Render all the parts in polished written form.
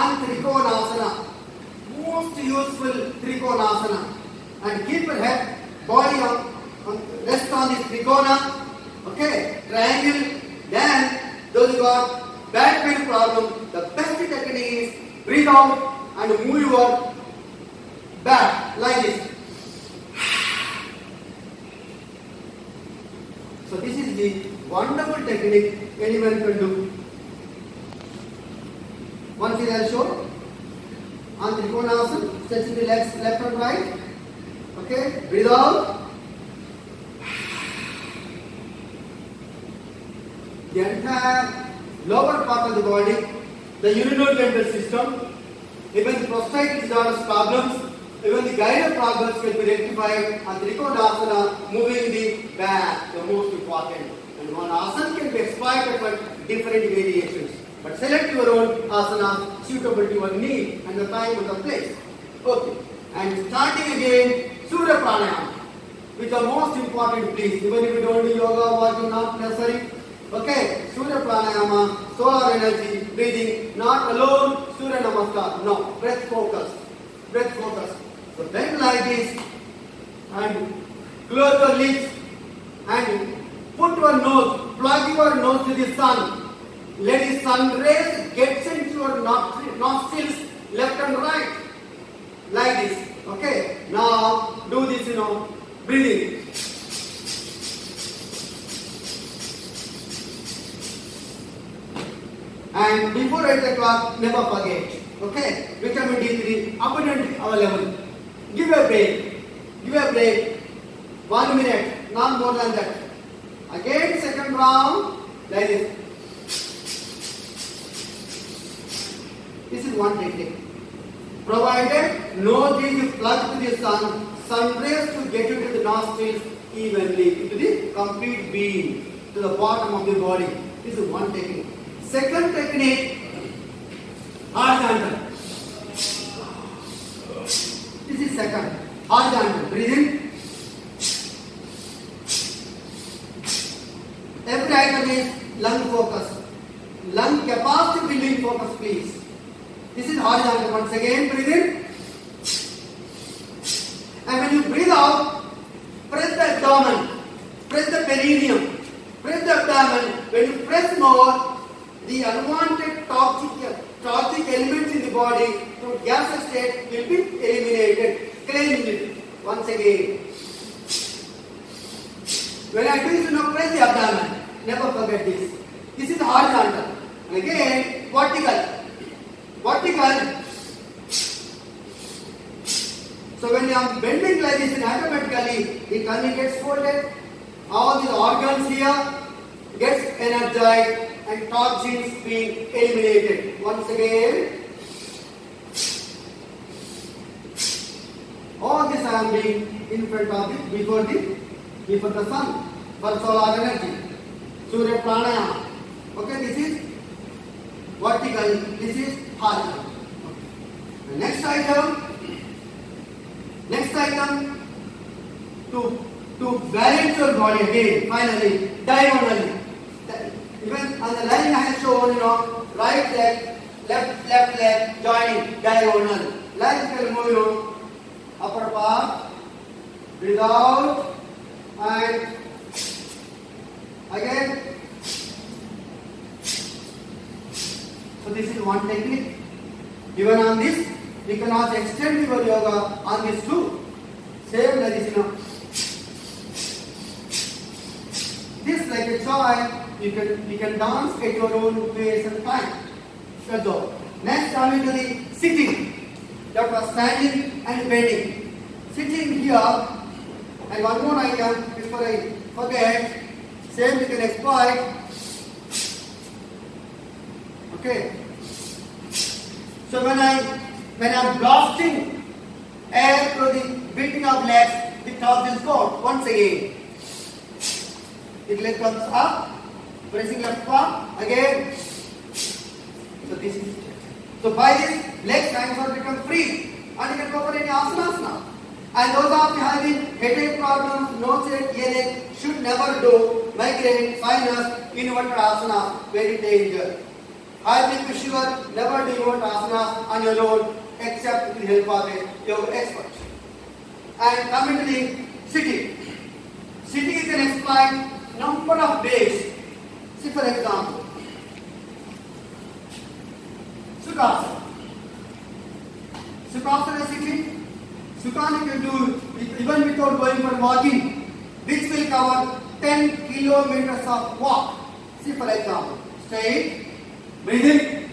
and Trikonasana. Most useful Trikonasana. And keep your head, body rest on this Trikona. Okay, triangle. Then those who got back pain problem, the best technique is breathe out and move your back like this. So this is the wonderful technique anyone can do. Once I will show on Trikonasana, stretching the legs left and right. Okay, breathe out. The entire lower part of the body, the urinary system, even the prostate disorders problems, even the guided problems can be rectified on Trikonasana, moving the back, the most important. And one asana can be exploited for different variations. But select your own asana suitable to your need and the time and the place. Okay. And starting again, Surya Pranayama, which are most important please. Even if you don't do yoga, walking, not necessary. Okay, Surya Pranayama, solar energy, breathing, not alone, Surya Namaskar. No, breath focus. Breath focus. So bend like this and close your lips and put your nose, plug your nose to the sun. Let the sun rays get into your nostrils left and right. Like this. Okay. Now do this, breathing. And before 8 o'clock, never forget. Okay. Vitamin D3 abundant available. Give a break. Give a break. 1 minute. Not more than that. Again, second round. Like this. This is one technique. Provided nose is plugged to the sun rays to get into the nostrils evenly, into the complete beam, to the bottom of the body. This is one technique. Second technique, horizontal. This is second. Horizontal. Breathe in. Every item is lung focus. Lung capacity building focus, please. This is horizontal. Once again, breathe in. And when you breathe out, press the abdomen, press the perineum, press the abdomen. When you press more, the unwanted toxic elements in the body from gaseous state will be eliminated. Cleansing it. Once again. When I do this, press the abdomen. Never forget this. This is horizontal. And again, vertical. Vertical. So when you are bending like this, automatically the tummy gets folded. All the organs here gets energized and toxins being eliminated. Once again. All this I am doing in front of the before the sun for solar energy. Surya Pranayama. Okay, this is vertical, this is horizontal. The next item to balance your body again, finally, diagonally. Even on the line I have shown, right leg, left leg, joining, diagonal. Like you can move, upper part, breathe out, and again. So this is one technique. Even on this, we can also extend your yoga on this too. Same like this, This like a child, you can dance at your own pace and time. So next coming to the sitting. That was standing and bending. Sitting here, and one more item before I forget. Same we can exploit. Okay. So when I'm blasting air through the beating of legs, the top is caught. Once again. The leg comes up, pressing left palm, again. So this is. So by this, legs hands will become free. And you can go for any asanas now. And those of you having headache problems, nose ache, earache, should never do migraine, sinus, inverted asana, very dangerous. I think you should never do your asana on your own except with the help of a yoga expert. And coming to the sitting. Sitting you can explain number of ways. See for example, Sukhasana. Sukhasana is sitting. Sukhasana you can do even without going for walking, which will cover 10 kilometers of walk. See for example, straight, breathing.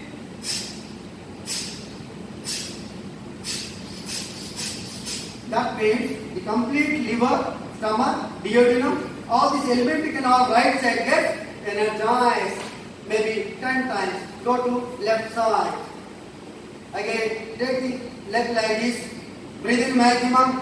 That means the complete liver, stomach, duodenum, all these elementary canal right side gets energized. Maybe 10 times. Go to left side. Again, take the leg like this. Breathe in maximum.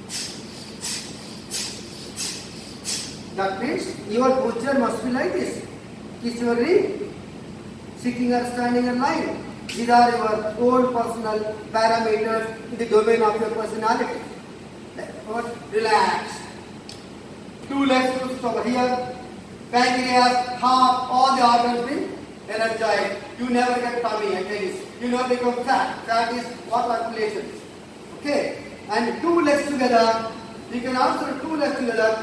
That means your posture must be like this. Kiss your knee. Sitting or standing or lying. These are your own personal parameters in the domain of your personality. Relax. Two legs pushed over here. Pancreas, heart, all the organs will energize. You never get tummy again. You never become fat. Fat is water accumulation. Okay. And two legs together. You can also do two legs together.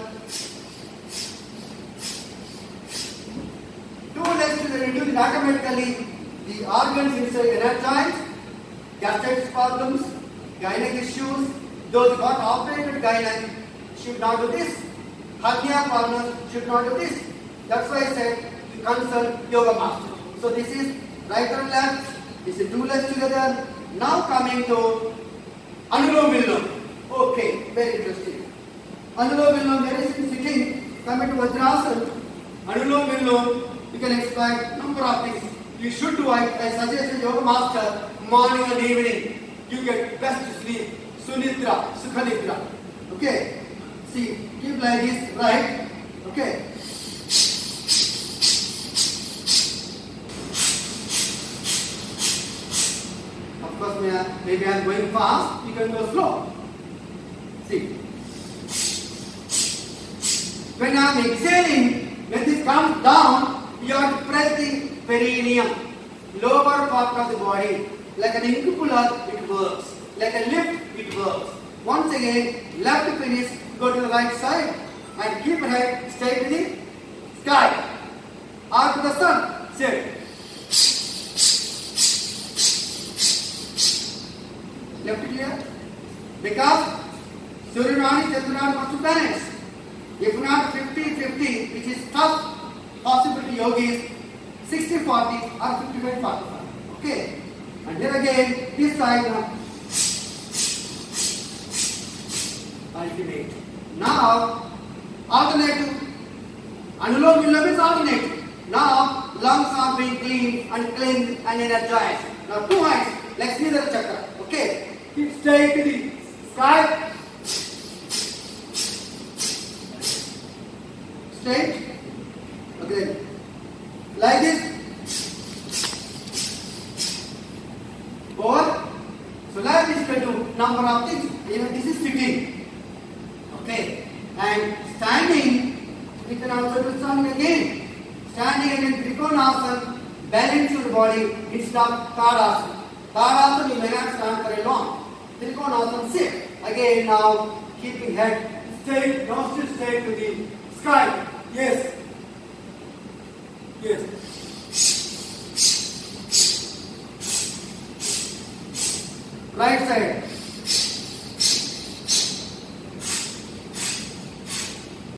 Two legs together. You do automatically. The organs inside energize. Gastric problems, gynec issues. Those got operated gynec should not do this. Hernia problems should not do this. That's why I said you consult yoga master. So this is right and left. This is two legs together. Now coming to Anulom Vilom. Okay, very interesting. Anulom Vilom, there is sitting. Coming to Vajrasana. Anulom Vilom, you can explain number of things. You should do. I suggest yoga master morning and evening. You get best sleep. Sunidra, Sukhanidra. Okay. See, keep like this, right? Okay. Of course, maybe I am going fast, you can go slow. See. When I am exhaling, when this comes down, you have to press the perineum, lower part of the body. Like an incupular, it works. Like a lift, it works. Once again, left finish, go to the right side and keep your head straight to the sky or to the sun. Sit. Left clear? Because Suryamani, Chandrayana must be balanced. If not 50-50, which is tough possibility yogis, 60-40 or 55-45. Okay? And here again, this side now. Ultimate. Now, alternative. Anulom Vilom is alternative. Now, lungs are being cleaned and cleansed and energized. Now, two hands, like Sridhara Chakra. Okay? Keep straight to the sky. Straight. Okay. Like this. Or, so like this, you can do number of things. Even this is sitting. Okay, and standing, we can also do standing again. Standing again, Trikonasana, balance your body instead of Tadasana. Tadasana, you may not stand very long. Trikonasana, sit. Again, now, keeping head straight, nostrils straight to the sky. Yes. Yes. Right side.